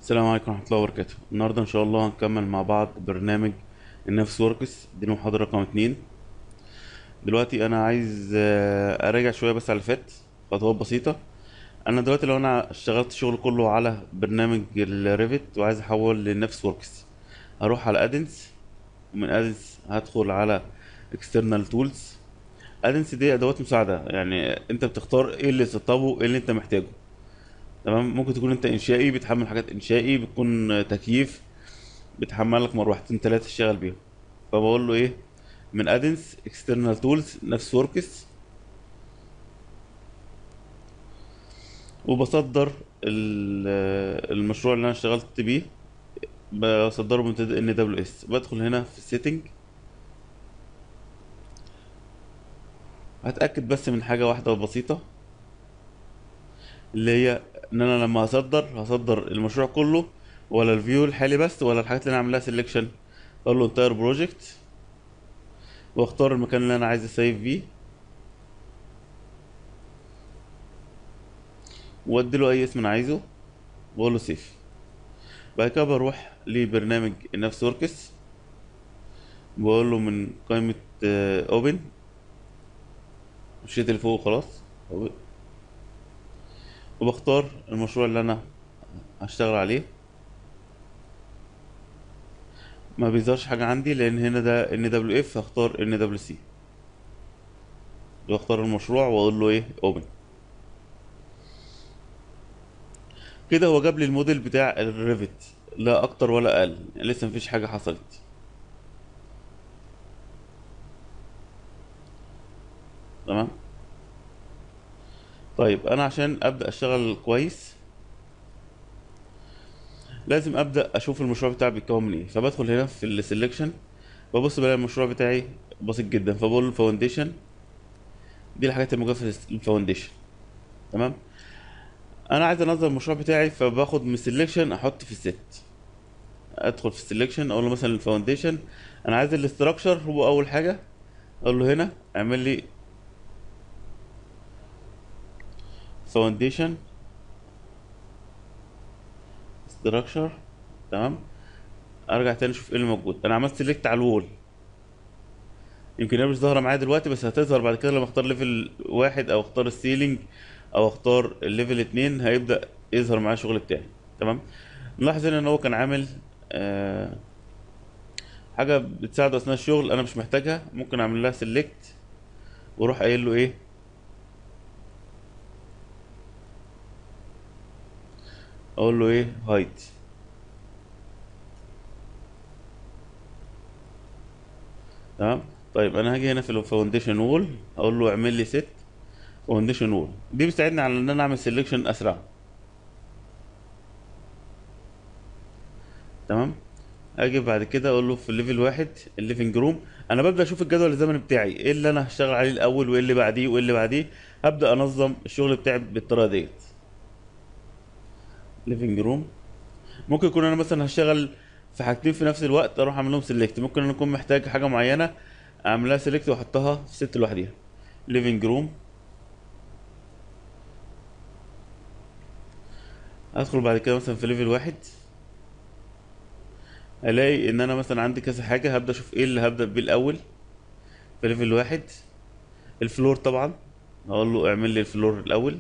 السلام عليكم ورحمة الله وبركاته. النهاردة إن شاء الله هنكمل مع بعض برنامج النفس وركس. دي المحاضرة رقم 2. دلوقتي أنا عايز أراجع شوية بس على اللي فات، خطوات بسيطة. أنا دلوقتي لو أنا اشتغلت الشغل كله على برنامج الريفت وعايز أحول للنفس وركس، هروح على أدنس، ومن أدنس هدخل على اكسترنال تولز. أدنس دي أدوات مساعدة، يعني أنت بتختار إيه اللي تطلبه، إيه اللي أنت محتاجه. تمام، ممكن تكون أنت إنشائي بتحمل حاجات إنشائي، بتكون تكييف بتحمل لك مروحتين تلاتة تشتغل بيهم. فبقول له ايه؟ من ادنس اكسترنال تولز نفس وركس، وبصدر المشروع اللي انا اشتغلت بيه، بصدره بمنتدى ان دبليو اس. بدخل هنا في السيتنج، هتاكد بس من حاجه واحده بسيطه، اللي هي ان انا لما هصدر المشروع كله، ولا الفيو الحالي بس، ولا الحاجات اللي انا عاملها سيلكشن. اقول له انتاير بروجكت، واختار المكان اللي انا عايز اسيف فيه، وادي له اي اسم انا عايزه، واقول له سيف. بعد كده بروح لبرنامج النفس وركس، بقول له من قائمة اوبن، الشيت اللي فوق خلاص، وبختار المشروع اللي انا هشتغل عليه. ما بيظهرش حاجة عندي لان هنا ده ان دبليو اف، هختار ان دبليو سي، واختار المشروع واقول له ايه اوبن. كده هو جاب لي الموديل بتاع الريفت، لا اكتر ولا اقل، يعني لسه مفيش حاجة حصلت. تمام. طيب انا عشان ابدا اشتغل كويس لازم ابدا اشوف المشروع بتاعي بيتكون من ايه. فبدخل هنا في السلكشن، ببص بلاقي المشروع بتاعي بسيط جدا، فبقول له فاونديشن. دي الحاجات الموجوده في الفاونديشن. تمام. انا عايز انظم المشروع بتاعي، فباخد من السلكشن احط في الست. ادخل في السلكشن اقول له مثلا الفاونديشن، انا عايز الاستراكشر هو اول حاجه. اقول له هنا اعمل لي فاونديشن استراكشر. تمام. ارجع تاني اشوف ايه اللي موجود. انا عملت سيلكت على الوول، يمكن هي مش ظاهره معايا دلوقتي، بس هتظهر بعد كده لما اختار ليفل واحد او اختار السيلينج او اختار الليفل اتنين، هيبدا يظهر معايا الشغل بتاعي. تمام. نلاحظ هنا ان هو كان عامل آه حاجه بتساعده اثناء الشغل، انا مش محتاجها، ممكن اعمل لها سيلكت واروح قايل له ايه، اقول له ايه هايد. تمام. طيب انا هاجي هنا في الفاونديشن وول، اقول له اعمل لي ست فاونديشن وول. دي بتساعدني على ان انا اعمل سيلكشن اسرع. تمام. اجي بعد كده اقول له في الليفل واحد الليفنج روم. انا ببدا اشوف الجدول الزمني بتاعي، ايه اللي انا هشتغل عليه الاول، وايه اللي بعديه، وايه اللي بعديه. هبدا انظم الشغل بتاعي بالطريقه ديت. ليفنج روم، ممكن يكون انا مثلا هشتغل في حاجتين في نفس الوقت، اروح اعمل لهم سيلكت. ممكن انا اكون محتاج حاجه معينه اعملها سيلكت واحطها في ست لوحديها. ليفنج روم، ادخل بعد كده مثلا في ليفل واحد، الاقي ان انا مثلا عندي كذا حاجه، هبدا اشوف ايه اللي هبدا بيه الاول. في ليفل واحد الفلور طبعا، اقول له اعمل لي الفلور الاول.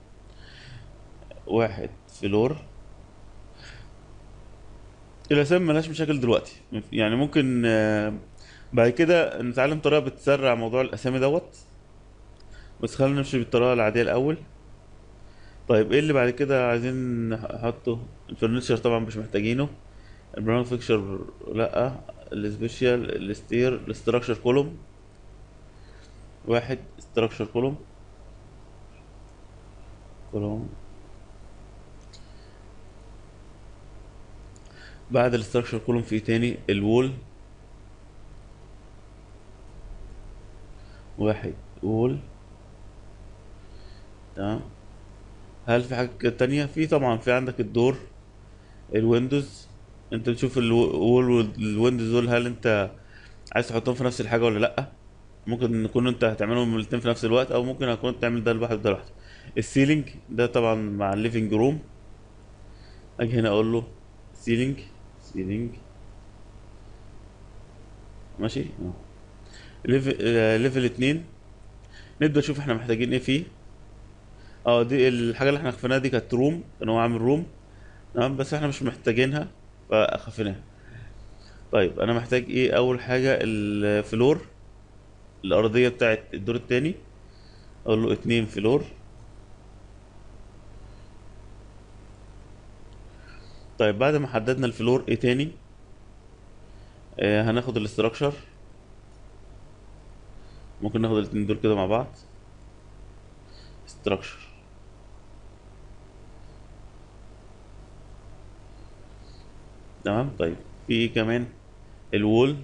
واحد فلور. الاسامي ملهاش مشاكل دلوقتي، يعني ممكن بعد كده نتعلم طريقه بتسرع موضوع الاسامي دوت، بس خلينا نمشي بالطريقه العاديه الاول. طيب ايه اللي بعد كده عايزين نحطه؟ الفurniture طبعا مش محتاجينه. البراون فيكشر لا. السبيشال الستير الاستراكشر كولوم. واحد استراكشر كولوم. كولوم. بعد الاستراكشر كولوم في تاني الوول. واحد وول. تمام. هل في حاجة تانية؟ في طبعا، في عندك الدور، الويندوز. انت بتشوف الوول والويندوز دول، هل انت عايز تحطهم في نفس الحاجة ولا لأ؟ ممكن نكون انت هتعملهم الاتنين في نفس الوقت، او ممكن هكون تعمل ده لوحده وده لوحده. السيلينج ده طبعا مع الليفينج روم. اجي هنا اقول له سيلينج، سيلينج ماشي ليفل 2. نبدأ نشوف احنا محتاجين ايه فيه. اه دي الحاجة اللي احنا خفيناها دي كانت روم، كان هو عامل روم تمام، بس احنا مش محتاجينها فخفيناها. طيب انا محتاج ايه؟ اول حاجة الفلور، الارضية بتاعت الدور التاني. اقول له 2 فلور. طيب بعد ما حددنا الفلور ايه تاني؟ هناخد الاستراكشر. ممكن ناخد الاتنين دول كده مع بعض، استراكشر. تمام. طيب في ايه كمان؟ الوول،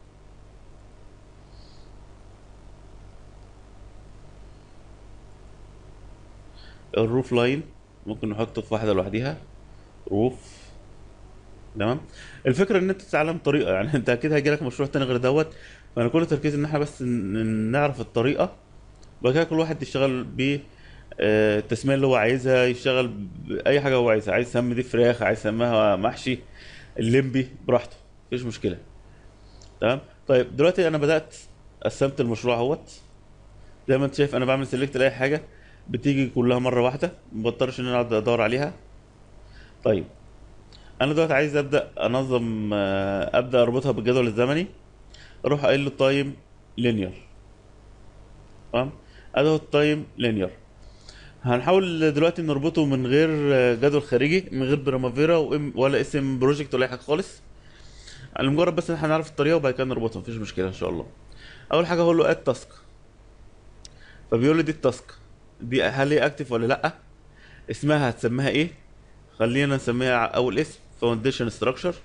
الروف لاين ممكن نحطه في واحدة لوحديها، روف. تمام. الفكرة ان انت تتعلم طريقة، يعني انت اكيد هيجيلك مشروع تاني غير دوت. فانا كل تركيزي ان احنا بس نعرف الطريقة، وبعد كده كل واحد يشتغل ب التسمية اللي هو عايزها، يشتغل بأي حاجة هو عايزها. عايز يسمي دي فراخ، عايز يسميها محشي، الليمبي، براحته، مفيش مشكلة. تمام. طيب دلوقتي انا بدأت، قسمت المشروع اهوت. زي ما انت شايف انا بعمل سيلكت لاي حاجة بتيجي كلها مرة واحدة، مبضطرش ان انا اقعد ادور عليها. طيب انا دلوقتي عايز ابدا انظم، ابدا اربطها بالجدول الزمني. اروح قايل له تايم لينير. تمام. ادي التايم لينير. هنحاول دلوقتي نربطه من غير جدول خارجي، من غير بريمافيرا ولا اسم بروجكت ولا اي حاجه خالص. على مجرد بس ان احنا نعرف الطريقه وبعد كده نربطها، مفيش مشكله ان شاء الله. اول حاجه هقول له اد تاسك، فبيقول لي دي التاسك دي هل هي اكتف ولا لا، اسمها هتسميها ايه. خلينا نسميها اول اسم فاونديشن ستراكشر.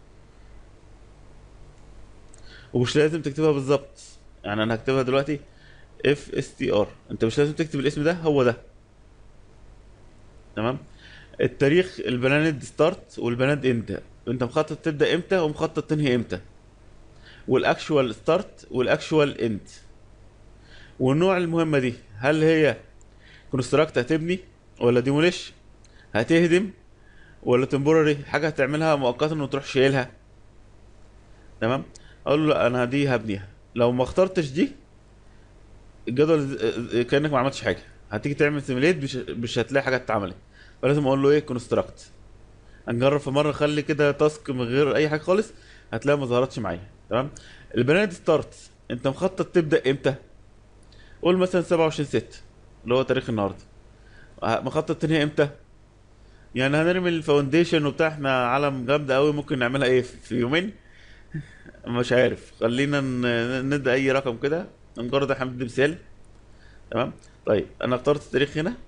ومش لازم تكتبها بالظبط، يعني انا هكتبها دلوقتي اف اس تي ار. انت مش لازم تكتب الاسم ده، هو ده. تمام. التاريخ البلاند ستارت والبلاند اند، انت مخطط تبدا امتى ومخطط تنهي امتى. والاكشوال ستارت والاكشوال اند. والنوع المهمه دي هل هي كونستراكت هتبني، ولا ديموليش هتهدم، ولا تمبوراري حاجه هتعملها مؤقتا وتروح شايلها. تمام. اقول له لا انا دي هبنيها. لو ما اخترتش دي، الجدول كانك ما عملتش حاجه. هتيجي تعمل سيميليت مش هتلاقي حاجه اتعملت. فلازم اقول له ايه كونستراكت. هنجرب في مره، خلي كده تاسك من غير اي حاجه خالص، هتلاقي ما ظهرتش معايا. تمام. البرنامج ستارت، انت مخطط تبدا امتى؟ قول مثلا 27 6 اللي هو تاريخ النهارده. مخطط تنهي امتى؟ يعني هنرمي الفاونديشن وبتاع، احنا عالم جامده قوي، ممكن نعملها ايه في يومين. مش عارف، خلينا ندي اي رقم كده، مجرد احنا بندي مثال. تمام. طيب انا اخترت التاريخ هنا،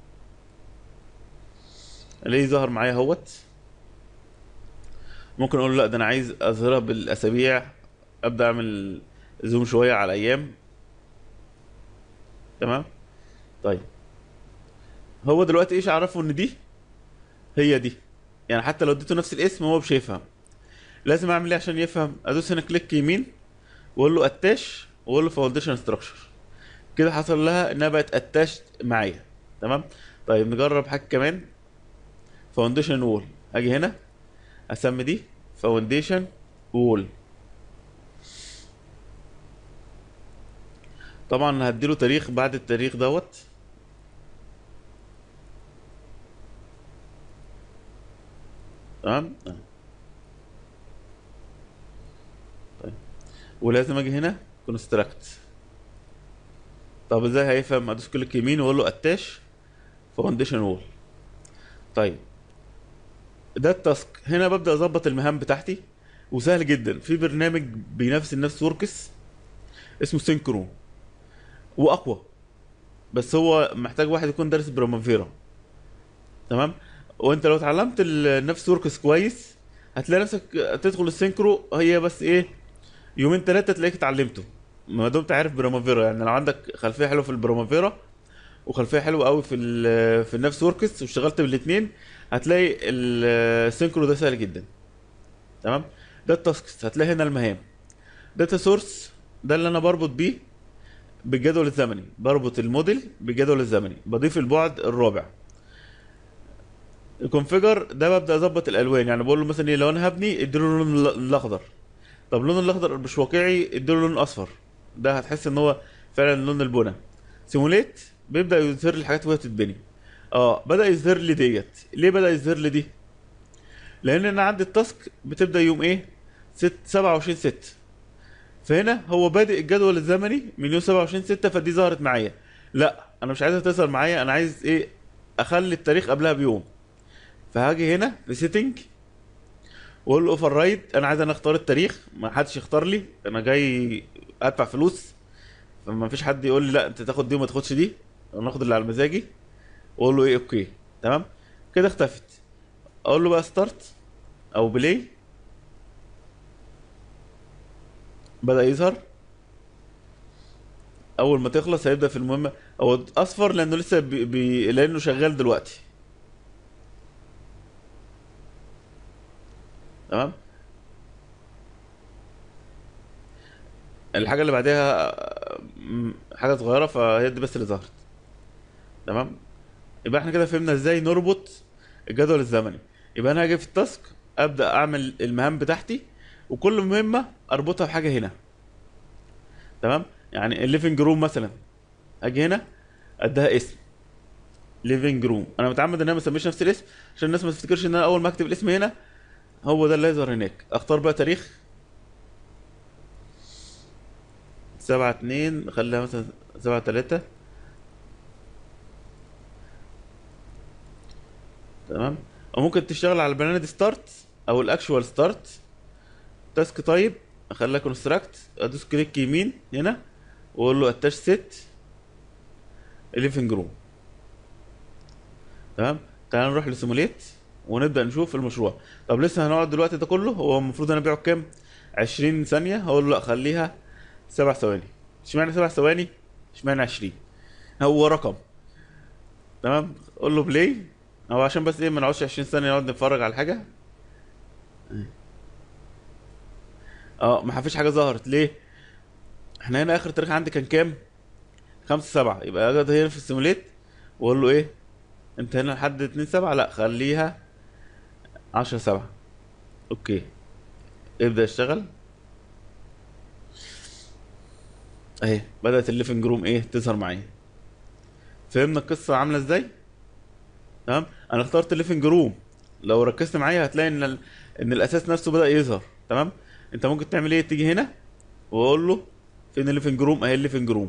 ليه ظهر معايا اهوت. ممكن اقول له لا ده انا عايز اظهرها بالاسابيع، ابدا اعمل زوم شويه على الايام. تمام. طيب هو دلوقتي ايش عرفه ان دي هي دي؟ يعني حتى لو اديته نفس الاسم هو مش هيفهم. لازم اعمل ايه عشان يفهم؟ ادوس هنا كليك يمين، واقول له اتاش، واقول له فاونديشن ستراكشر. كده حصل لها انها بقت اتاش معايا. تمام. طيب نجرب حاجه كمان. فاونديشن وول، اجي هنا اسمي دي فاونديشن وول. طبعا هديله تاريخ بعد التاريخ دوت. تمام. طيب ولازم اجي هنا كونستراكت. طب ازاي هيفهم؟ ادوس كليك يمين واقول له اتاش فاونديشن وول. طيب ده التاسك. هنا ببدا اظبط المهام بتاعتي، وسهل جدا. في برنامج بينافس النفس وركس اسمه سينكرو، واقوى، بس هو محتاج واحد يكون دارس برامافيرا. تمام. وانت لو اتعلمت النفس وركس كويس، هتلاقي نفسك تدخل السينكرو هي بس ايه، يومين ثلاثه تلاقيك اتعلمته، ما دمت عارف برامافيرا. يعني لو عندك خلفيه حلوه في البرامافيرا وخلفيه حلوه قوي في في النفس وركس واشتغلت بالاثنين، هتلاقي السينكرو ده سهل جدا. تمام. ده التاسكس. هتلاقي هنا المهام. داتا سورس ده اللي انا بربط بيه بالجدول الزمني، بربط الموديل بالجدول الزمني، بضيف البعد الرابع. الكونفيجر ده ببدا اظبط الالوان، يعني بقول له مثلا ايه، لو انا هبني اديله اللون الاخضر. طب اللون الاخضر مش واقعي، اديله لون اصفر. ده هتحس ان هو فعلا لون البنى. سيموليت بيبدا يظهر لي الحاجات وهي بتتبني. اه بدا يظهر لي ديت. ليه بدا يظهر لي دي؟ لان انا عندي التاسك بتبدا يوم ايه، 27 6. فهنا هو بادئ الجدول الزمني من يوم 27 6، فدي ظهرت معايا. لا انا مش عايزها تظهر معايا، انا عايز ايه، اخلي التاريخ قبلها بيوم. فهاجي هنا في سيتنج واقول له اوفر رايد، انا عايز انا اختار التاريخ، ما حدش يختار لي، انا جاي ادفع فلوس. فما فيش حد يقول لي لا انت تاخد دي وما تاخدش دي، انا اخد اللي على مزاجي. واقول له ايه اوكي. تمام كده اختفت. اقول له بقى ستارت او بلاي. بدأ يظهر. اول ما تخلص هيبدأ في المهمة. هو اصفر لانه لسه لانه شغال دلوقتي. تمام. الحاجة اللي بعدها حاجة صغيرة، فهي دي بس اللي ظهرت. تمام. يبقى احنا كده فهمنا ازاي نربط الجدول الزمني. يبقى انا هاجي في التاسك، ابدا اعمل المهام بتاعتي، وكل مهمه اربطها بحاجه هنا. تمام. يعني الليفنج روم مثلا، اجي هنا اديها اسم ليفنج روم. انا متعمد ان انا ما اسميش نفس الاسم عشان الناس ما تفتكرش ان انا اول ما اكتب الاسم هنا هو ده اللي هيظهر هناك. اختار بقى تاريخ 7/2، خليها مثلا 7/3. تمام. او ممكن تشتغل على البرنامج ستارت او الاكشوال ستارت. تاسك تايب اخليها كونستراكت، ادوس كليك يمين هنا واقول له اتاش سيت ليفنج روم. تمام. تعال نروح لسيموليت ونبدا نشوف المشروع. طب لسه هنقعد دلوقتي ده كله؟ هو المفروض انا ابيعه بكام؟ 20 ثانيه. هقول له لا خليها 7 ثواني. اشمعنى 7 ثواني؟ اشمعنى 20؟ هو رقم. تمام. قول له بلاي. هو عشان بس ايه، ما نقعدش 20 ثانيه نقعد نتفرج على حاجه. اه ما فيش حاجه ظهرت ليه؟ احنا هنا اخر تاريخ عندي كان كام؟ 5/7. يبقى اجي هنا في السيموليت واقول له ايه، انت هنا لحد 2/7، لا خليها 10/7. اوكي. ابدا اشتغل. اهي بدات الليفنج روم ايه تظهر معايا. فهمنا القصه عامله ازاي؟ تمام. انا اخترت الليفنج روم. لو ركزت معايا هتلاقي ان الاساس نفسه بدا يظهر. تمام. انت ممكن تعمل ايه، تيجي هنا واقول له فين الليفنج روم، اهي الليفنج روم.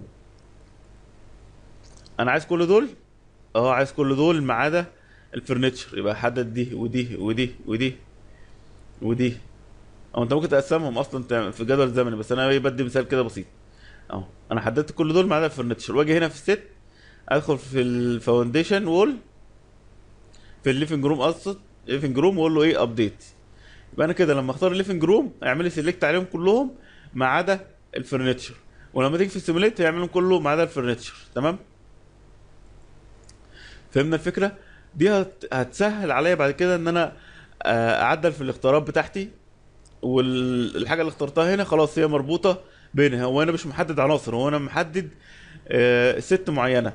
انا عايز كل دول. اه عايز كل دول ما عدا الفرنتشر. يبقى حدد دي ودي ودي ودي ودي. او انت ممكن تقسمهم اصلا في جدول زمني، بس انا بدي مثال كده بسيط. اهو انا حددت كل دول ما عدا الفرنتشر. واجي هنا في الست، ادخل في الفاونديشن وول، في الليفنج روم اقصد الليفنج روم، واقول له ايه ابديت. يبقى انا كده لما اختار الليفنج روم هيعمل لي سيلكت عليهم كلهم ما عدا الفرنتشر. ولما تيجي في السيموليت هيعملهم كله ما عدا الفرنتشر. تمام. فهمنا الفكره. دي هتسهل عليا بعد كده ان انا اعدل في الاختيارات بتاعتي. والحاجه اللي اخترتها هنا خلاص هي مربوطه بينها. هو انا مش محدد عناصر، هو انا محدد ست معينه.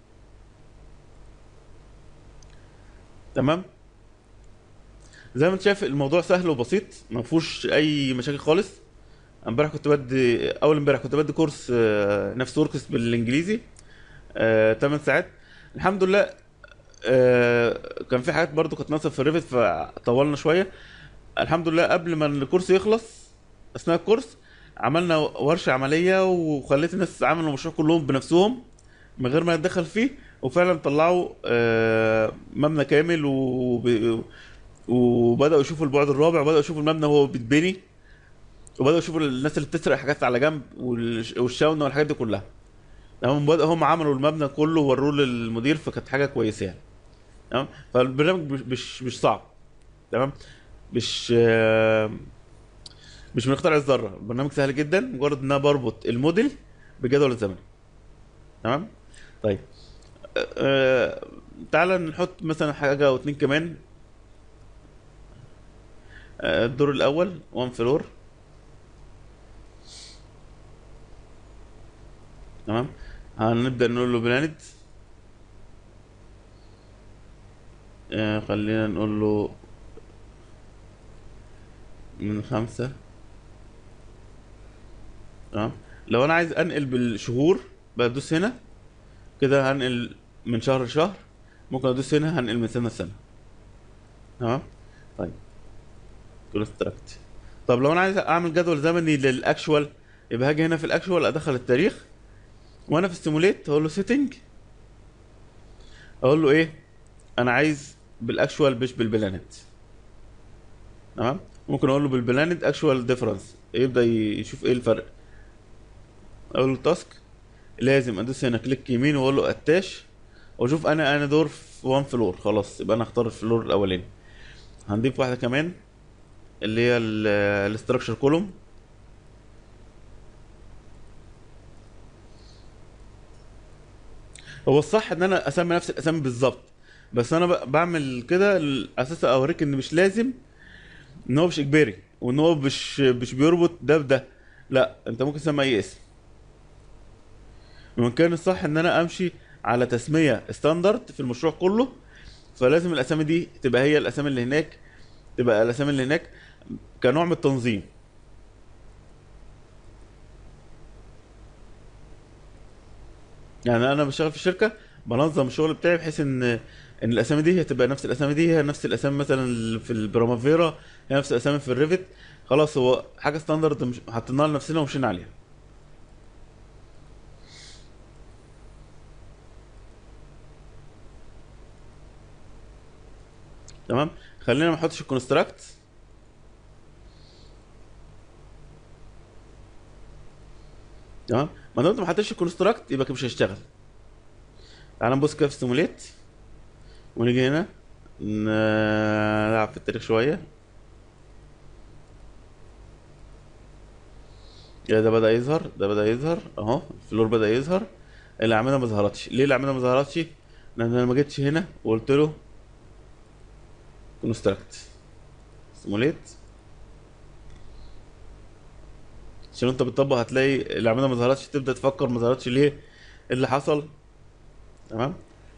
تمام. زي ما انت شايف الموضوع سهل وبسيط، ما فيهوش اي مشاكل خالص. امبارح كنت بدي، اول امبارح كنت بدي كورس نفس وركس بالانجليزي 8 ساعات. الحمد لله. كان في حاجات برضو كانت ناقصه في الريفت فطولنا شويه. الحمد لله قبل ما الكورس يخلص، اثناء الكورس عملنا ورشه عمليه وخليت الناس عملوا المشروع كلهم بنفسهم من غير ما يتدخل فيه. وفعلا طلعوا مبنى كامل وبداوا يشوفوا البعد الرابع، وبداوا يشوفوا المبنى وهو بيتبني، وبداوا يشوفوا الناس اللي بتسرق حاجات على جنب والشاونه والحاجات دي كلها. تمام. هم عملوا المبنى كله ووروه للمدير، فكانت حاجه كويسه يعني. تمام. فالبرنامج مش صعب. تمام. مش مش من اختراع الذره. البرنامج سهل جدا، مجرد ان انا بربط الموديل بجدول الزمني. تمام. طيب تعالى نحط مثلا حاجه او اتنين كمان. الدور الاول 1 فلور. تمام. هنبدا نقول له بلانت خلينا نقول له من 5. تمام. لو انا عايز انقل بالشهور بدوس هنا كده، هنقل من شهر لشهر. ممكن ادوس هنا هنقل من سنة لسنة. تمام. طيب كونستراكت. طب لو انا عايز اعمل جدول زمني للاكشوال، يبقى هاجي هنا في الاكشوال ادخل التاريخ، وانا في السيموليت هقول له سيتنج، اقول له ايه، انا عايز بالاكشوال مش بالبلانت. تمام. ممكن اقول له بالبلانت اكشوال ديفرنس، يبدا يشوف ايه الفرق. اقول له تاسك، لازم ادوس هنا كليك يمين واقول له اتاش، واشوف انا دور في 1 فلور. خلاص يبقى انا اختار الفلور الاولاني. هنضيف واحده كمان اللي هي الاستراكشر كولوم. هو الصح ان انا اسمي نفس الاسامي بالظبط، بس انا بعمل كده على اساس اوريك ان مش لازم، ان هو مش اجباري، وان هو مش بيربط ده بده. لا، انت ممكن تسمي اي اسم. ومن كان الصح ان انا امشي على تسميه ستاندرد في المشروع كله، فلازم الاسامي دي تبقى هي الاسامي اللي هناك، تبقى الاسامي اللي هناك كنوع من التنظيم. يعني انا بشتغل في الشركه، بنظم الشغل بتاعي بحيث ان الاسامي دي هتبقى نفس الاسامي دي، هي نفس الاسامي مثلا اللي في البرامافيرا، هي نفس الاسامي في الريفت. خلاص هو حاجه ستاندرد مش حطيناها لنفسنا ومشينا عليها. تمام. خلينا ما نحطش الكونستراكت. تمام. ما دام انت ما حطيتش الكونستراكت يبقى كده مش هيشتغل. تعال نبص كده في ستيموليت، ونيجي هنا نلعب في التاريخ شويه. يا ده بدأ يظهر، ده بدأ يظهر اهو، الفلور بدأ يظهر. الأعمدة ما ظهرتش ليه؟ الأعمدة ما ظهرتش لأن أنا ما جيتش هنا وقلت له كونستراكت سيموليت. عشان انت بتطبق هتلاقي الأعمدة ما ظهرتش، تبدأ تفكر ما ظهرتش ليه، ايه اللي حصل. تمام.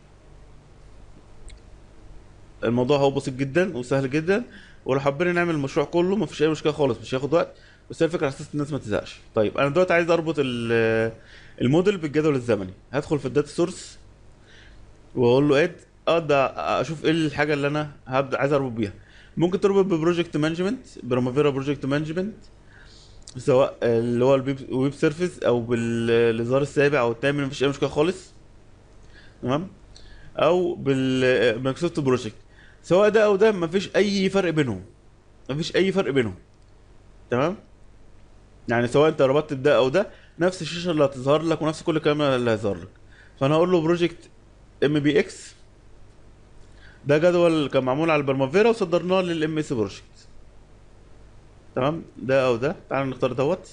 الموضوع هو بسيط جدا وسهل جدا، ولو حبينا نعمل المشروع كله ما فيش اي مشكله خالص، مش هياخد وقت. بس هي الفكره على اساس الناس ما تزهقش. طيب انا دلوقتي عايز اربط الموديل بالجدول الزمني. هدخل في الداتا سورس واقول له اد، اقدر اشوف ايه الحاجه اللي انا هبدا عايز اربط بيها. ممكن تربط ببروجكت مانجمنت، برامافيرا بروجكت مانجمنت، سواء اللي هو الويب سيرفيس او بالاصدار السابع او الثامن، مفيش اي مشكله خالص. تمام. او بالمايكروسوفت بروجكت، سواء ده او ده مفيش اي فرق بينهم، مفيش اي فرق بينهم. تمام. يعني سواء انت ربطت بده او ده، نفس الشاشه اللي هتظهر لك ونفس كل الكلام اللي هيظهر لك. فانا هقول له بروجكت ام بي اكس، ده جدول كان معمول على البرمافيرا وصدرناه للام اس بروجكت. تمام. ده او ده، تعال نختار دوت.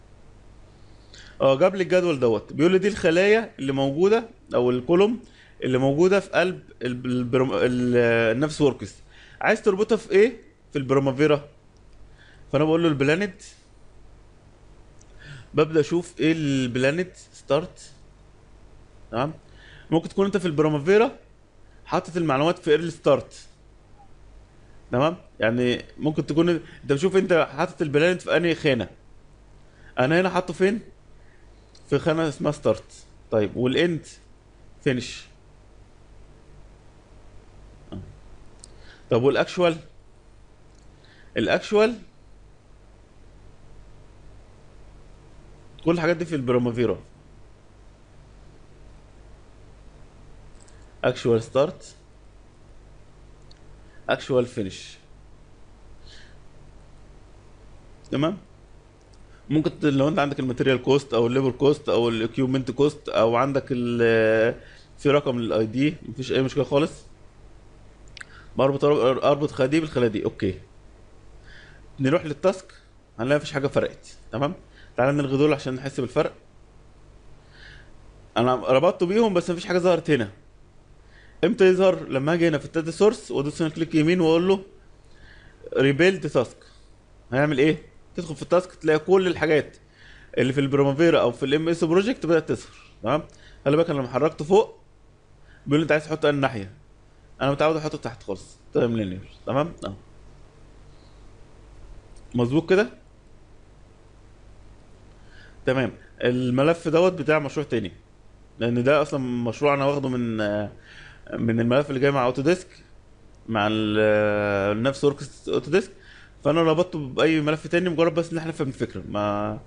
اه جاب لي الجدول دوت، بيقول لي دي الخلايا اللي موجوده او الكولوم اللي موجوده في قلب النفس وركس. عايز تربطها في ايه؟ في البرمافيرا. فانا بقول له البلانت، ببدا اشوف ايه البلانت ستارت. تمام. ممكن تكون انت في البرمافيرا حاطط المعلومات في ايرلي ستارت. تمام. يعني ممكن تكون انت بتشوف انت حاطط البلانت في انهي خانه. انا هنا حاطه فين؟ في خانه اسمها ستارت. طيب والاند فينش. طب والاكشوال؟ الاكشوال كل الحاجات دي في البرمافيرا. اكشوال ستارت، اكشوال فينش. تمام. ممكن لو انت عندك الماتيريال كوست او الليبر كوست او الاكيوبمنت كوست او عندك في رقم للاي دي، مفيش اي مشكله خالص. اربط خدي بالخلا اوكي. نروح للتاسك، هنلاقي مفيش حاجه فرقت. تمام. تعالى نلغي دول عشان نحس بالفرق. انا ربطت بيهم بس مفيش حاجه ظهرت هنا. امتى يظهر؟ لما اجي هنا في الداتا سورس وادوس هنا كليك يمين واقول له ريبيلد تاسك. هيعمل ايه؟ تدخل في التاسك تلاقي كل الحاجات اللي في البرامافيرا او في الام اس بروجكت بدات تظهر. تمام. خلي بالك انا لما حركت فوق بيقول لي انت عايز تحط انهي ناحيه. انا متعود احطه تحت خالص تايم لينير. تمام مظبوط كده. تمام. الملف دوت بتاع مشروع تاني، لان ده اصلا مشروع انا واخده من الملف اللي جاي مع اوتوديسك، مع نفس وركس اوتوديسك. فانا ربطته باي ملف تاني مجرد بس ان احنا نفهم الفكره، ما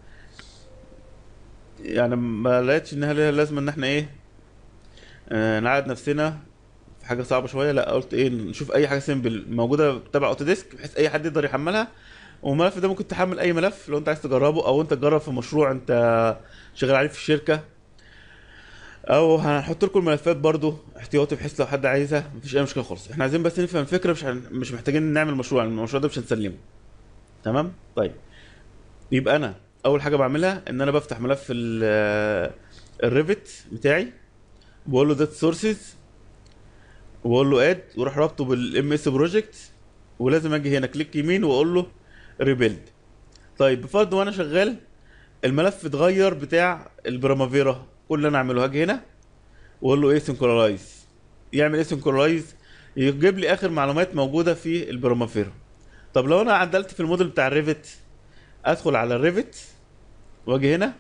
يعني ما لقيتش انها ليها لازمه ان احنا ايه، نعاد نفسنا في حاجه صعبه شويه. لا قلت ايه، نشوف اي حاجه سيمبل موجوده تبع اوتوديسك بحيث اي حد يقدر يحملها. والملف ده ممكن تحمل اي ملف لو انت عايز تجربه، او انت تجرب في مشروع انت شغال عليه في الشركه، او هنحط لكم الملفات برضو احتياطي بحيث لو حد عايزها مفيش اي مشكله خالص. احنا عايزين بس نفهم الفكره، مش محتاجين نعمل مشروع، لأن المشروع ده مش هنسلمه. تمام طيب. يبقى انا اول حاجه بعملها ان انا بفتح ملف الريفت بتاعي، بقول له داتا سورسز، واقول له اد، واروح رابطه بالام اس بروجكت. ولازم اجي هنا كليك يمين واقول له ريبيلد. طيب بفرض وانا شغال الملف اتغير بتاع البرامافيرا، كل اللي انا اعمله هاجي هنا واقول له ايه سنكرولايز. يعمل ايه سنكرولايز؟ يجيب لي اخر معلومات موجوده في البرامافيرا. طب لو انا عدلت في الموديل بتاع الريفت، ادخل على الريفت واجي هنا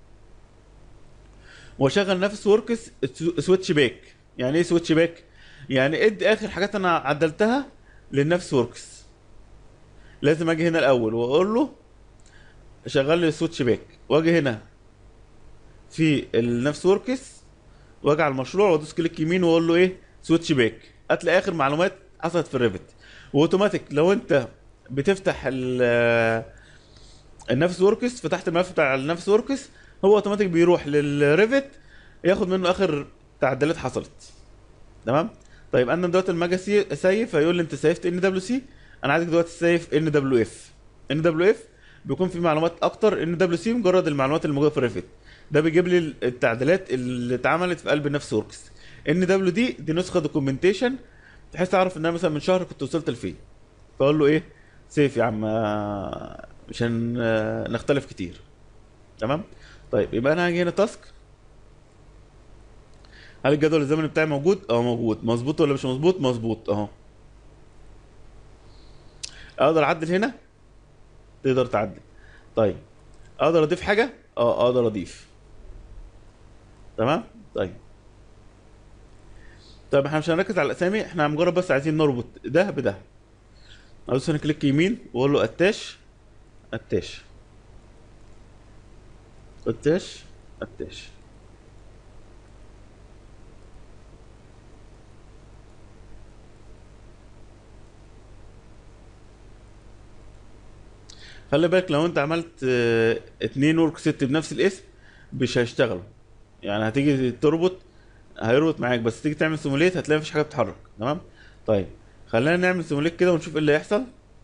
واشغل نفس وركس سويتش باك. يعني ايه سويتش باك؟ يعني ادي اخر حاجات انا عدلتها للنفس وركس. لازم اجي هنا الاول واقول له شغل لي سويتش باك، واجي هنا في النفس وركس واجي على المشروع وادوس كليك يمين واقول له ايه سويتش باك. هتلاقي اخر معلومات حصلت في الريفت. واوتوماتيك لو انت بتفتح النفس وركس، فتحت الملف بتاع النفس وركس، هو اوتوماتيك بيروح للريفت ياخد منه اخر تعديلات حصلت. تمام. طيب انا دلوقتي لما اجي اسيف هيقول لي انت سيفت ان دبليو سي. انا عايزك دلوقتي تسيف ان دبليو اف. ان دبليو اف بيكون في معلومات اكتر، ان دبليو سي مجرد المعلومات اللي موجوده في الريفت. ده بيجيب لي التعديلات اللي اتعملت في قلب النفس وركس. ان دبليو دي نسخه دوكيومنتيشن، بحيث اعرف ان انا مثلا من شهر كنت وصلت لفين. فاقول له ايه سيف يا عم، مش نختلف كتير. تمام. طيب يبقى انا هاجي هنا تاسك. هل الجدول الزمني بتاعي موجود؟ اه موجود. مظبوط ولا مش مظبوط؟ مظبوط اهو. اقدر اعدل هنا؟ تقدر تعدل. طيب اقدر اضيف حاجه؟ اه اقدر اضيف. تمام. طيب. طيب احنا مش هنركز على الاسامي، احنا مجرد بس عايزين نربط ده بده. ادوس هنا كليك يمين واقول له اتاش. اتاش. اتاش. اتاش. خلي بالك لو انت عملت اتنين ورك ست بنفس الاسم مش هيشتغلوا. يعني هتيجي تربط هيربط معاك، بس تيجي تعمل سيموليت هتلاقي مفيش حاجه بتتحرك. تمام. طيب خلينا نعمل سيموليت كده ونشوف ايه اللي هيحصل.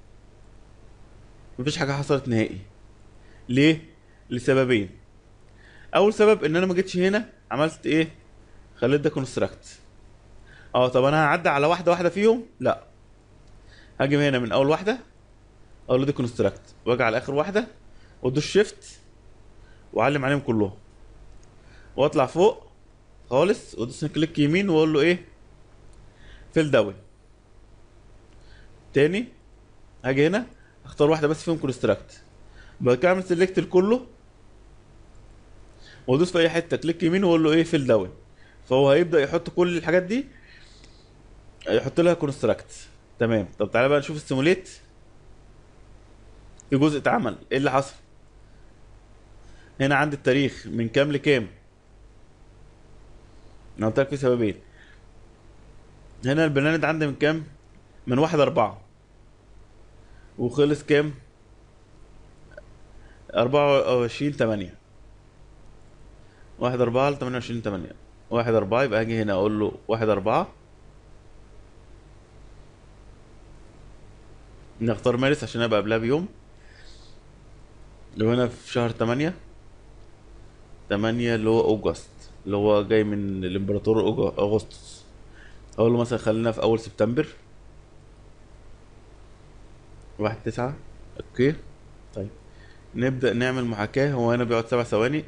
مفيش حاجه حصلت نهائي. ليه؟ لسببين. اول سبب ان انا ما جيتش هنا عملت ايه، خليت ده كونستراكت. اه طب انا هعدي على واحده واحده فيهم؟ لا. هاجي هنا من اول واحده اقول له دي كونستراكت، واجي على اخر واحده وادوس شيفت واعلم عليهم كلهم، واطلع فوق خالص وادوس كليك يمين واقول له ايه فيل داون. تاني هاجي هنا اختار واحده بس فيهم كونستراكت، بعد كده اعمل سيلكت لكله وادوس في اي حته كليك يمين واقول له ايه فيل داون. فهو هيبدا يحط كل الحاجات دي، يحط لها كونستراكت. تمام. طب تعالى بقى نشوف السيموليت. في جزء اتعمل، ايه اللي حصل؟ هنا عندي التاريخ من كام لكام. انا قلت لك في سببين. هنا البرنامج عندي من كام؟ من 1/4. وخلص كام؟ 24/8. 1/4 ل 28/8. 1/4 يبقى هاجي هنا اقول له 1/4. نختار مارس عشان ابقى قبلها بيوم. لو هنا في شهر 8. 8 اللي هو اوجست، اللي هو جاي من الامبراطور اغسطس. اقول له مثلا خلينا في اول سبتمبر. 1/9. اوكي. طيب نبدأ نعمل محاكاة. هو هنا بيقعد 7 ثواني.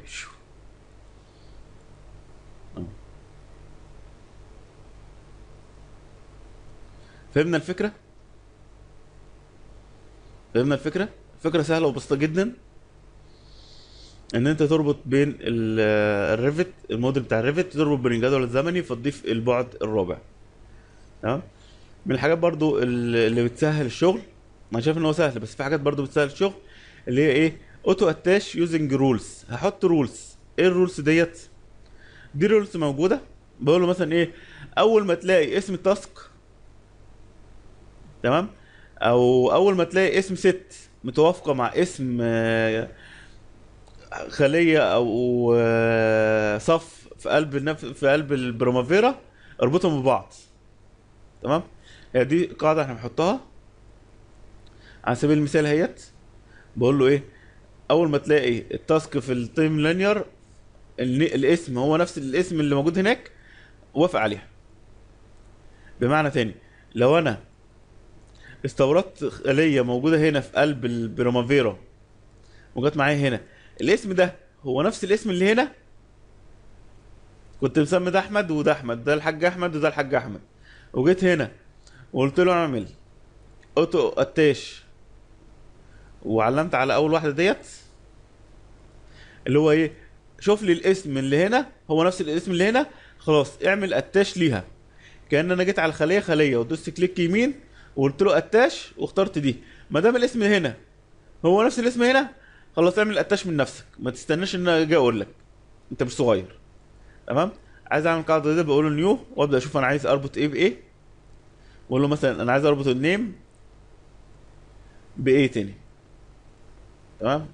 آه. فهمنا الفكره؟ فهمنا الفكره؟ الفكره سهله وبسيطه جدا، ان انت تربط بين الريفت، الموديل بتاع الريفت، تربط بين الجدول الزمني فتضيف البعد الرابع. تمام. من الحاجات برضو اللي بتسهل الشغل، انا شايف ان هو سهل بس في حاجات برضو بتسهل الشغل، اللي هي ايه؟ اوتو اتاش يوزنج رولز. هحط رولز. ايه الرولز ديت؟ دي رولز موجوده، بقول له مثلا ايه؟ اول ما تلاقي اسم تاسك، تمام، او اول ما تلاقي اسم ست متوافقه مع اسم خليه او صف في قلب في قلب البرومافيرا، اربطهم ببعض. تمام. هي دي قاعده احنا بنحطها على سبيل المثال اهيت. بقول له ايه؟ اول ما تلاقي التاسك في التايم لينير الاسم هو نفس الاسم اللي موجود هناك، وافق عليها. بمعنى تاني، لو انا استوردت خليه موجوده هنا في قلب البرومافيرا وجت معايا هنا، الاسم ده هو نفس الاسم اللي هنا، كنت مسمي ده احمد وده احمد، ده الحاج احمد وده الحاج احمد، وجيت هنا وقلت له اعمل اوتو اتاش وعلمت على اول واحده ديت، اللي هو ايه؟ شوف لي الاسم اللي هنا هو نفس الاسم اللي هنا، خلاص اعمل اتاش ليها. كأن انا جيت على الخليه خليه ودوست كليك يمين وقلت له اتاش واخترت دي، ما دام الاسم هنا هو نفس الاسم هنا، خلاص اعمل اتاش من نفسك، ما تستناش ان انا اجي اقول لك، انت مش صغير. تمام. عايز اعمل قاعده جديده، بقول له نيو وابدا اشوف انا عايز اربط ايه بايه، واقول له مثلا انا عايز اربط النيم بايه تاني. تمام.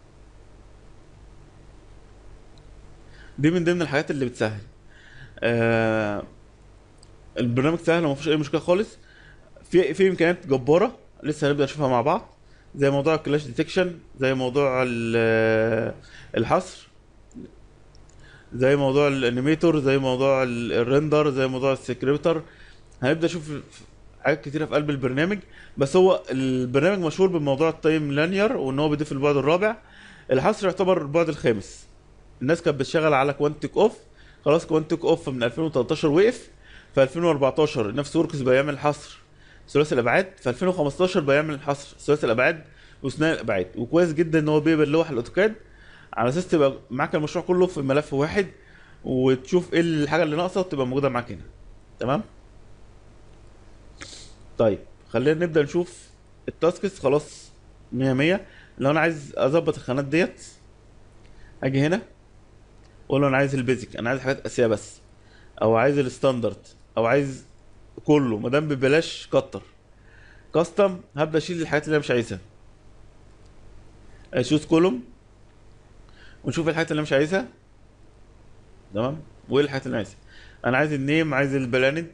دي من ضمن الحاجات اللي بتسهل. آه البرنامج سهل وما فيش اي مشكله خالص. في امكانيات جباره لسه هنبدا نشوفها مع بعض، زي موضوع الكلاش ديتكشن، زي موضوع الحصر، زي موضوع الانيميتور، زي موضوع الريندر، زي موضوع السكريبتر. هنبدا نشوف حاجات كتيره في قلب البرنامج. بس هو البرنامج مشهور بموضوع التايم لانير وان هو بيضيف البعد الرابع. الحصر يعتبر البعد الخامس. الناس كانت بتشتغل على كوانتك اوف، خلاص كوانتك اوف من 2013 وقف. في 2014 نفس وركس بقى يعمل حصر ثلاثي الابعاد، في 2015 بقى يعمل حصر ثلاثي الابعاد وثنائي الابعاد. وكويس جدا ان هو بيقبل لوح الاوتوكاد على اساس تبقى معاك المشروع كله في ملف واحد، وتشوف ايه الحاجه اللي ناقصه وتبقى موجوده معاك هنا. تمام. طيب خلينا نبدا نشوف التاسكس. خلاص 100 100. لو انا عايز اظبط الخانات ديت، اجي هنا اقول له انا عايز البيزك، انا عايز حاجات اساسيه بس، او عايز الستاندرد، او عايز كله، ما دام ببلاش كتر. كاستم هبدا اشيل الحاجات اللي انا مش عايزها، اشوز كولوم ونشوف الحاجات اللي انا مش عايزها. تمام. وايه الحاجات اللي انا عايزها؟ انا عايز النيم، عايز البلانت،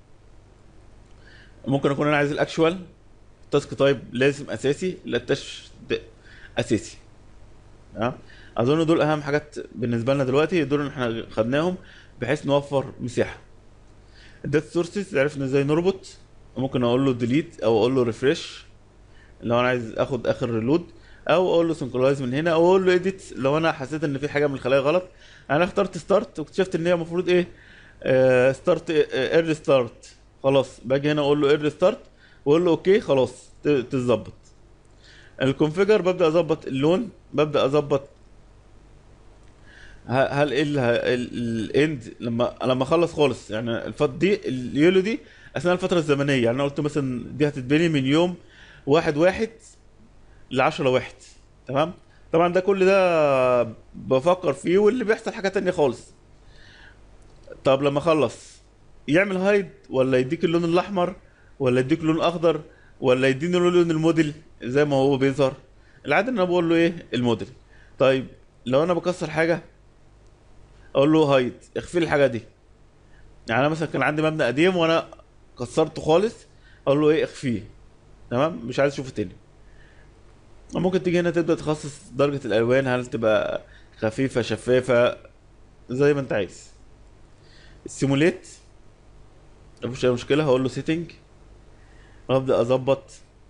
ممكن اكون انا عايز الاكشوال. تاسك تايب لازم اساسي، الاتاش اساسي. تمام. اظن دول اهم حاجات بالنسبه لنا دلوقتي، دول اللي احنا خدناهم بحيث نوفر مساحه. الداتا سورسز عرفنا ازاي نربط، ممكن اقول له ديليت او اقول له ريفرش لو انا عايز اخد اخر ريلود، او اقول له سنكرايز من هنا، او اقول له اديت لو انا حسيت ان في حاجه من الخلايا غلط. انا اخترت ستارت واكتشفت ان هي المفروض ايه؟ ستارت ايرلي ستارت. خلاص باجي هنا اقول له ايرلي ستارت واقول له اوكي، خلاص تتظبط. الكونفيجر ببدا اظبط اللون، ببدا اظبط هل ايه الاند لما اخلص خالص، يعني دي اليولو دي اثناء الفتره الزمنيه. يعني انا قلت مثلا دي هتتبني من يوم 1/1 ل10/1. تمام. طبعا ده كل ده بفكر فيه واللي بيحصل حاجه تانية خالص. طب لما اخلص يعمل هايد ولا يديك اللون الاحمر ولا يديك اللون الاخضر ولا يديني لون الموديل زي ما هو بيظهر؟ العاده ان انا بقول له ايه؟ الموديل. طيب لو انا بكسر حاجه اقول له هايد، اخفي لي الحاجه دي. يعني انا مثلا كان عندي مبنى قديم وانا كسرته خالص، اقول له ايه؟ اخفيه. تمام، مش عايز اشوفه تاني. ممكن تيجي هنا تبدا تخصص درجه الالوان، هل تبقى خفيفه شفافه زي ما انت عايز. السيموليت مفيش اي مشكله، هقول له سيتنج وابدا اظبط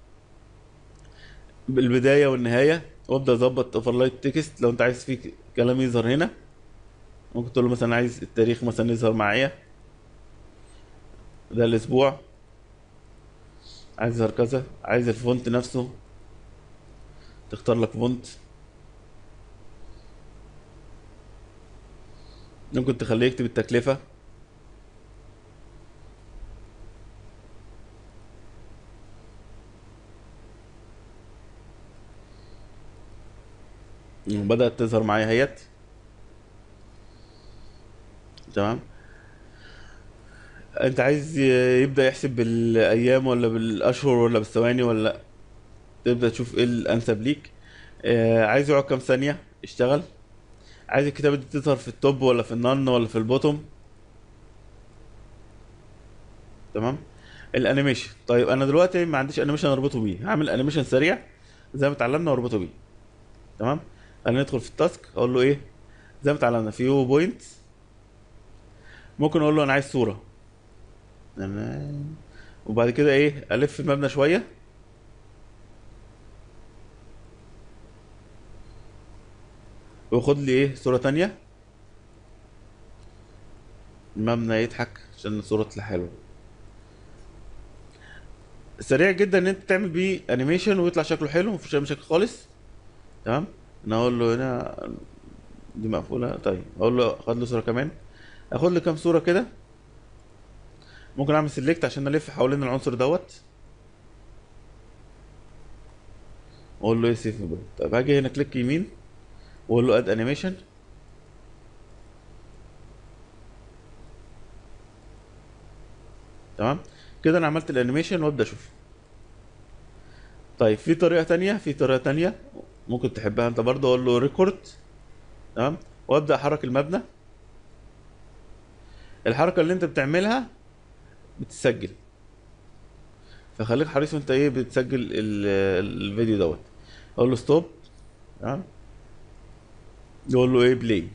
البدايه والنهايه، وابدا اظبط اوفرلايت تكست لو انت عايز فيه كلام يظهر هنا. ممكن تقول له مثلا عايز التاريخ مثلا يظهر معايا، ده الاسبوع. عايز يظهر كذا، عايز الفونت نفسه تختار لك فونت. ممكن تخليه يكتب التكلفة. بدأت تظهر معايا اهيت. تمام. انت عايز يبدأ يحسب بالايام ولا بالاشهر ولا بالثواني، ولا تبدأ تشوف ايه الانسب ليك. عايز يقعد كام ثانية يشتغل. عايز الكتابة دي تظهر في التوب ولا في النون ولا في البوتوم. تمام. الانيميشن، طيب انا دلوقتي ما عنديش انيميشن اربطه بيه، هعمل انيميشن سريع زي ما اتعلمنا واربطه بيه. تمام. انا ندخل في التاسك، اقول له ايه زي ما اتعلمنا فيو بوينت. ممكن اقول له انا عايز صورة. تمام. وبعد كده ايه الف المبنى شوية، وخد لي ايه صورة تانية. المبنى يضحك عشان الصورة تطلع حلوة. سريع جدا ان انت تعمل بيه انيميشن ويطلع شكله حلو، مفيش اي مشاكل خالص. تمام. انا اقول له هنا دي مقفولة، طيب اقول له خد له صورة كمان. اخد لي كام صورة كده. ممكن اعمل سيلكت عشان الف حوالين العنصر دوت، واقول له ايه سيف بوينت. طيب هاجي هنا كليك يمين واقول له اد انيميشن. تمام. كده انا عملت الانيميشن وابدا اشوف. طيب في طريقة تانية ممكن تحبها انت برضه، اقول له ريكورد. تمام. وابدا احرك المبنى. الحركة اللي انت بتعملها بتسجل، فخليك حريص وانت ايه بتسجل الفيديو دوت. اقول له ستوب. تمام. يقول له ايه بلاي.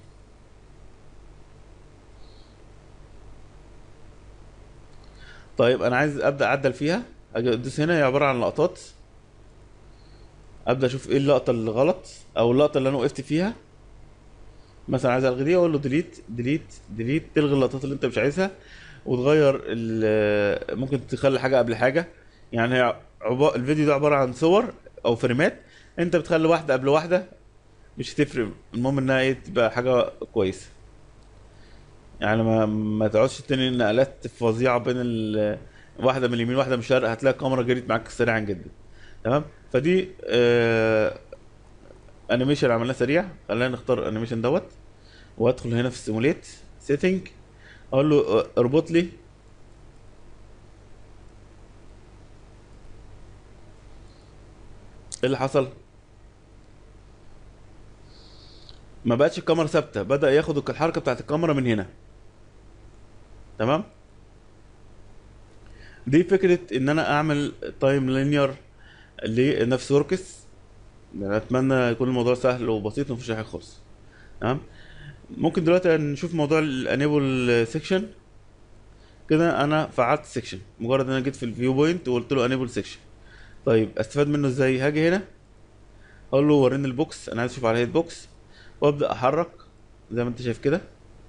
طيب انا عايز ابدا اعدل فيها. اجي ادوس هنا، هي عباره عن لقطات. ابدا اشوف ايه اللقطه اللي غلط او اللقطه اللي انا وقفت فيها. مثلا عايز الغي دي، اقول له ديليت ديليت ديليت، تلغي اللقطات اللي انت مش عايزها. وتغير ممكن تخلي حاجه قبل حاجه. يعني هي الفيديو ده عباره عن صور او فريمات، انت بتخلي واحده قبل واحده، مش هتفرق. المهم انها ايه تبقى حاجه كويسه. يعني ما تقعدش تاني نقلات فظيعه بين واحده من اليمين واحده من الشرق، هتلاقي الكاميرا جريت معاك سريعا جدا. تمام. فدي انيميشن عملناه سريع. خلينا نختار انيميشن دوت، وادخل هنا في السيموليت سيتنج. اقول له اربط لي. ايه اللي حصل؟ ما بقتش الكاميرا ثابته، بدا ياخد الحركه بتاعت الكاميرا من هنا. تمام. دي فكره ان انا اعمل تايم لينير لنفس وركس. يعني اتمنى يكون الموضوع سهل وبسيط ومفيش أي حاجه خالص. تمام. ممكن دلوقتي نشوف موضوع الانيبل سيكشن. كده انا فعلت سيكشن مجرد ان انا جيت في الفيو بوينت وقلت له انيبل سيكشن. طيب استفاد منه ازاي؟ هاجي هنا اقول له وريني البوكس، انا عايز اشوف على هيد بوكس، وابدا احرك زي ما انت شايف كده.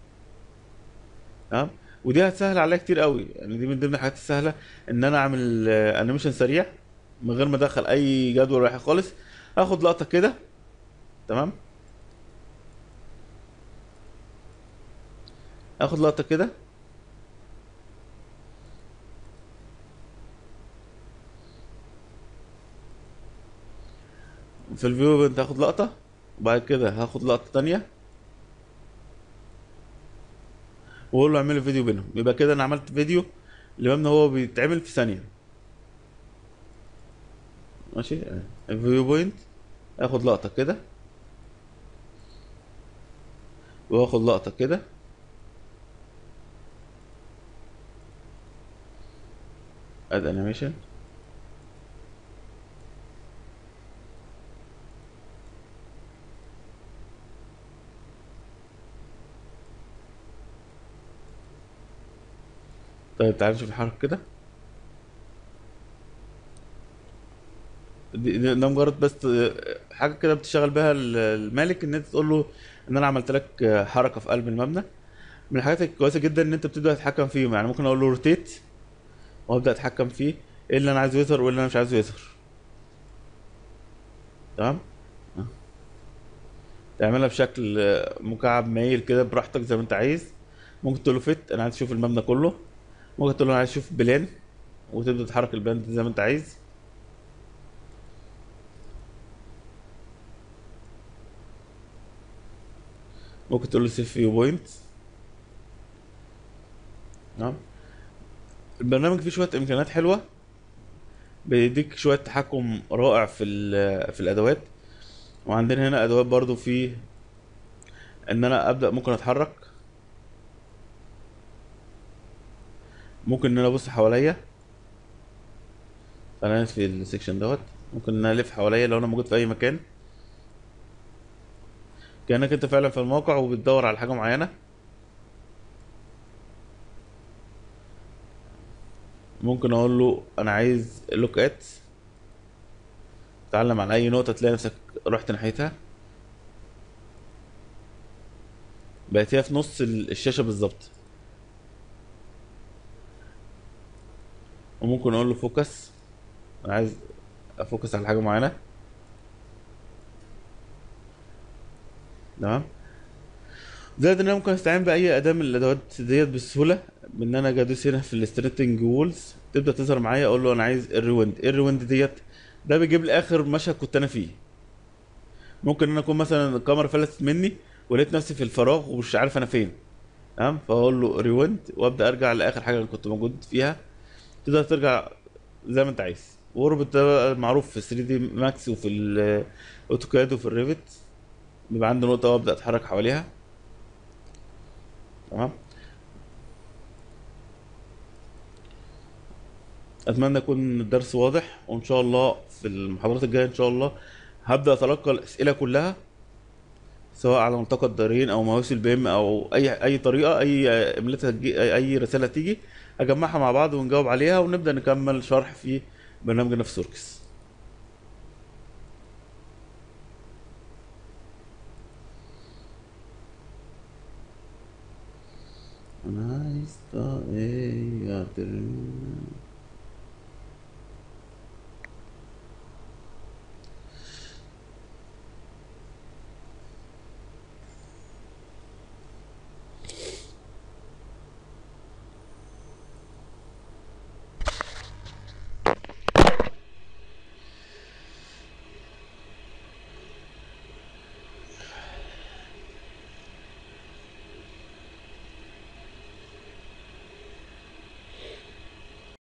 تمام. ودي هتسهل عليا كتير قوي، يعني دي من ضمن الحاجات السهله ان انا اعمل انيميشن سريع من غير ما ادخل اي جدول رايح خالص. اخد لقطه كده. تمام. اخد لقطه كده. في الفيو انت هاخد لقطه، وبعد كده هاخد لقطه تانية واقول له اعمل لي فيديو بينهم. يبقى كده انا عملت فيديو لمبنى هو بيتعمل في ثانيه. ماشي. الفيو بوينت، اخد لقطه كده واخد لقطه كده. اد انيميشن. طيب تعال نشوف الحركه كده. ده مجرد بس حاجه كده بتشتغل بيها المالك، ان انت تقول له ان انا عملت لك حركه في قلب المبنى. من الحاجات الكويسه جدا ان انت بتبدا تتحكم فيهم. يعني ممكن اقول له روتيت وابدا اتحكم فيه. ايه اللي انا عايزه يظهر وايه اللي انا مش عايزه يظهر. تمام. تعملها بشكل مكعب مايل كده براحتك زي ما انت عايز. ممكن تقول له فيت انا عايز اشوف المبنى كله. ممكن تقول له انا عايز اشوف بلان، وتبدا تحرك البلان دي زي ما انت عايز. ممكن تقول له سيف فيو بوينت. تمام. البرنامج فيه شويه امكانيات حلوه، بيديك شويه تحكم رائع في الادوات. وعندنا هنا ادوات برضو في ان انا ابدا ممكن اتحرك. ممكن ان انا ابص حواليا. انا في السكشن دوت. ممكن ان انا الف حواليا لو انا موجود في اي مكان، كانك انت فعلا في الموقع وبتدور على حاجه معينه. ممكن اقول له انا عايز لوك ات، تعلم على اي نقطه تلاقي نفسك رحت ناحيتها، بقت هي في نص الشاشه بالظبط. وممكن اقول له فوكس، انا عايز افوكس على حاجه معينه. تمام. زائد ان انا ممكن استعين باي اداه من الادوات ديت بسهوله، بان انا اجي ادوس هنا في الستريتنج وولز تبدا تظهر معايا. اقول له انا عايز الريويند. ايه الريويند ديت؟ ده بيجيب لي اخر مشهد كنت انا فيه. ممكن ان انا اكون مثلا الكاميرا فلتت مني ولقيت نفسي في الفراغ ومش عارف انا فين. تمام. فاقول له ريويند وابدا ارجع لاخر حاجه اللي كنت موجود فيها. تقدر ترجع زي ما انت عايز. واوربت ده بقى معروف في 3 دي ماكس وفي الاوتوكاد وفي الريفت. بيبقى عندي نقطه وابدا اتحرك حواليها. تمام. اتمنى يكون الدرس واضح، وان شاء الله في المحاضرات الجايه ان شاء الله هبدا اتلقى الاسئله كلها، سواء على ملتقى الدارين او مواويل البيم او اي طريقه، اي ايميلات اي رساله تيجي هجمعها مع بعض ونجاوب عليها ونبدا نكمل شرح في برنامج نفس وركس. انا عايز ايه يا